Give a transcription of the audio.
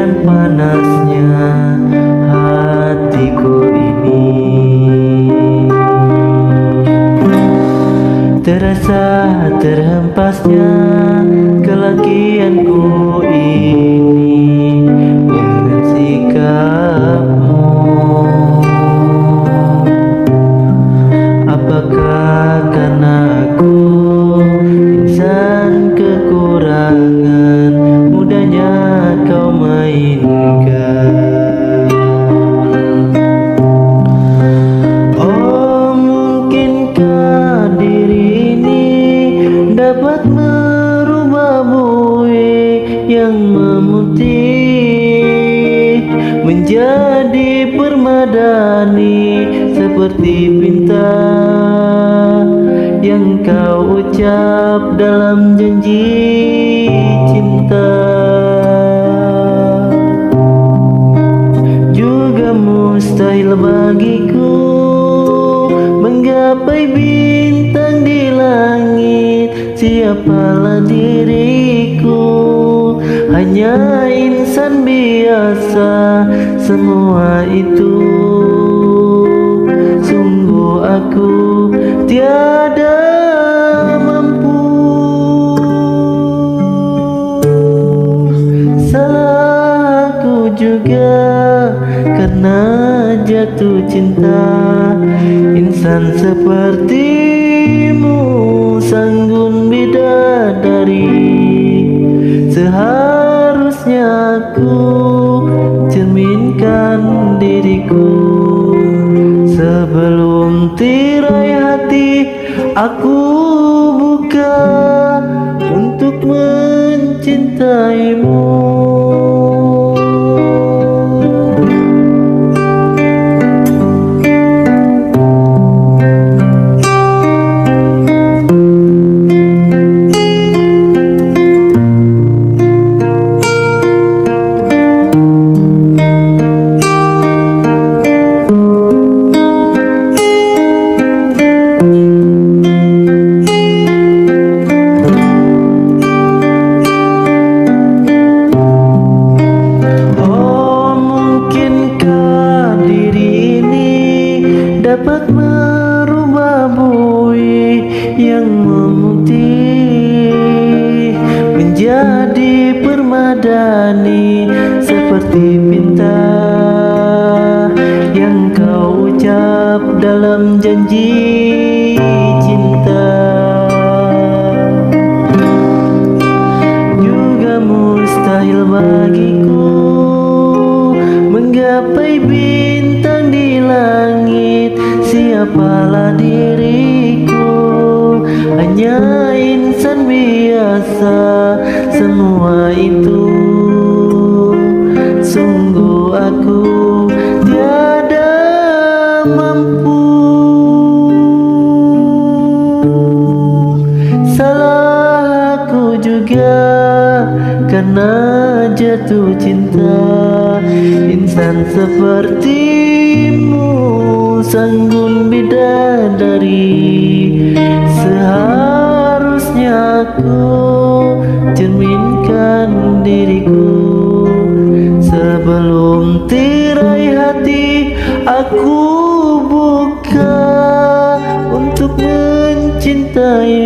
dan panasnya hatiku ini. Terasa terhempasnya kelakianku ini dengan sikapmu. Apakah karena aku insan kekurangan, mudahnya kau mainkan? Oh, mungkinkah diri ini dapat merubah bui yang memutih menjadi permadani seperti pinta yang kau ucap dalam janji cinta. Juga mustahil bagiku menggapai bintang di langit. Siapalah diriku, hanya insan biasa. Semua itu sungguh aku tiada mampu. Salah aku juga karena jatuh cinta. Insan sepertimu, sanggun bidadari. Seharusnya aku cerminkan diriku sebelum tirai hati aku buka untuk mencintaimu. Dapat merubah bui yang memutih menjadi permadani seperti pinta yang kau ucap dalam janji cinta. Juga mustahil bagiku menggapai bintang di langit. Siapalah diriku, hanya insan biasa. Semua itu sungguh aku tiada mampu. Salah aku juga karena jatuh cinta. Insan sepertimu, sanggun bidadari. Seharusnya aku cerminkan diriku sebelum tirai hati aku buka untuk mencintai.